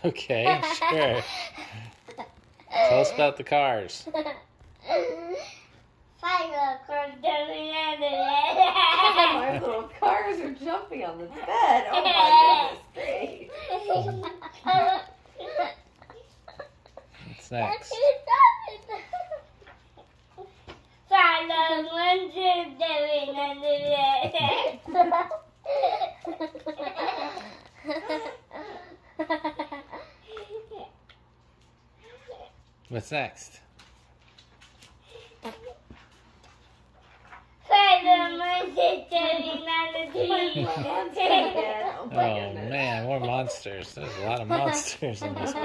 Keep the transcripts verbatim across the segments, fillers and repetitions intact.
Okay, sure. Tell us about the cars. Five little cars jumping on the Five little cars are jumping on the bed. Oh my goodness, great. What's next? Five little monsters jumping on the bed. What's next? Five little monsters jumping on the tree. Oh my Oh goodness. man, more monsters. There's a lot of monsters in this book.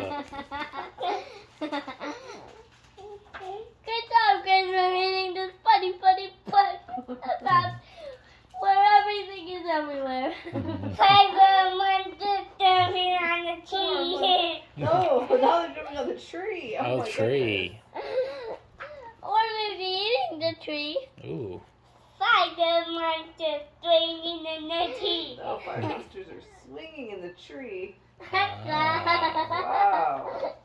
Good job, guys, for reading this funny, funny book about where everything is everywhere. Five little monsters jumping on the tree. No, now they're jumping on the tree. Oh, Oh, my tree. Or maybe eating the tree. Ooh. Five little monsters swinging in the tree. goodness. Oh, five monsters are swinging in the tree. Ah. Wow.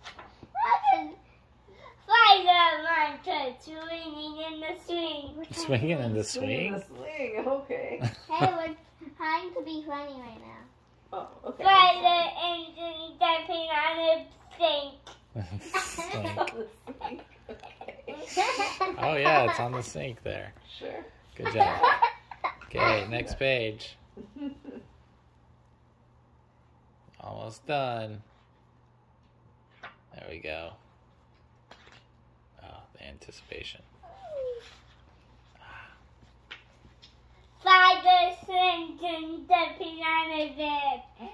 Five little monsters swinging in the swing. Swinging in the Swinging swing? the swing. Okay. Hey, we're trying to be funny right now. Oh, okay. Five little engines jumping on a sink. Sink. On the sink. Okay. Oh yeah, it's on the sink there. Sure. Good job. Okay, next page. Almost done. There we go. Oh, the anticipation. Five little engines jumping on a bed.